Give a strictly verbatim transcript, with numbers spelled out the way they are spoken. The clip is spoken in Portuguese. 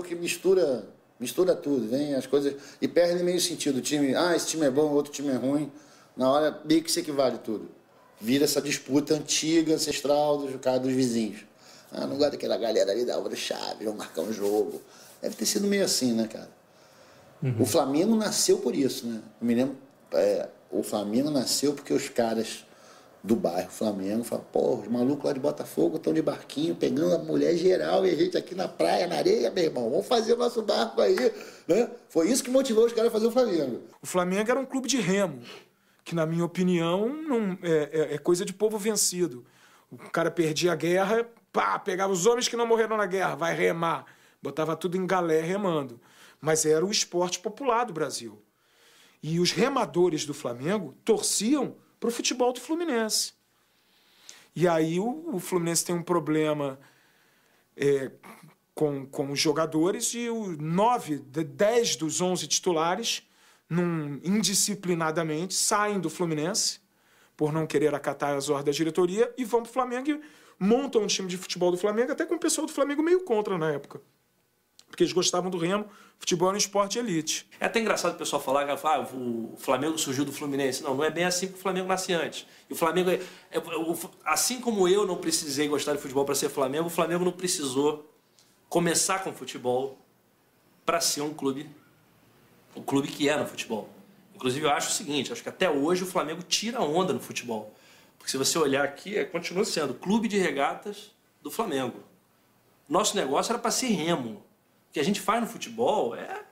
que mistura, mistura tudo, vem as coisas e perde meio sentido. O time, ah, esse time é bom, outro time é ruim. Na hora, meio que se equivale tudo. Vira essa disputa antiga, ancestral dos caras dos vizinhos. Ah, não gosto daquela galera ali da Álvaro Chaves, vão marcar um jogo. Deve ter sido meio assim, né, cara? Uhum. O Flamengo nasceu por isso, né? Eu me lembro, é, o Flamengo nasceu porque os caras do bairro Flamengo falam, pô, os malucos lá de Botafogo estão de barquinho pegando a mulher geral e a gente aqui na praia, na areia, meu irmão, vamos fazer o nosso barco aí, né? Foi isso que motivou os caras a fazer o Flamengo. O Flamengo era um clube de remo, que na minha opinião não, é, é, é coisa de povo vencido. O cara perdia a guerra, pá, pegava os homens que não morreram na guerra, vai remar, botava tudo em galé remando. Mas era o esporte popular do Brasil. E os remadores do Flamengo torciam para o futebol do Fluminense. E aí o, o Fluminense tem um problema é, com, com os jogadores e o nove, dez dos onze titulares, num, indisciplinadamente, saem do Fluminense por não querer acatar as ordens da diretoria e vão para o Flamengo e montam um time de futebol do Flamengo, até com o pessoal do Flamengo meio contra na época. Porque eles gostavam do remo, futebol era um esporte elite. É até engraçado o pessoal falar que ah, o Flamengo surgiu do Fluminense. Não, não é bem assim que o Flamengo nasce antes. E o Flamengo, é, é, o, assim como eu não precisei gostar de futebol para ser Flamengo, o Flamengo não precisou começar com futebol para ser um clube, o clube que é no futebol. Inclusive eu acho o seguinte, acho que até hoje o Flamengo tira onda no futebol. Porque se você olhar aqui, é, continua sendo clube de regatas do Flamengo. Nosso negócio era para ser remo. O que a gente faz no futebol é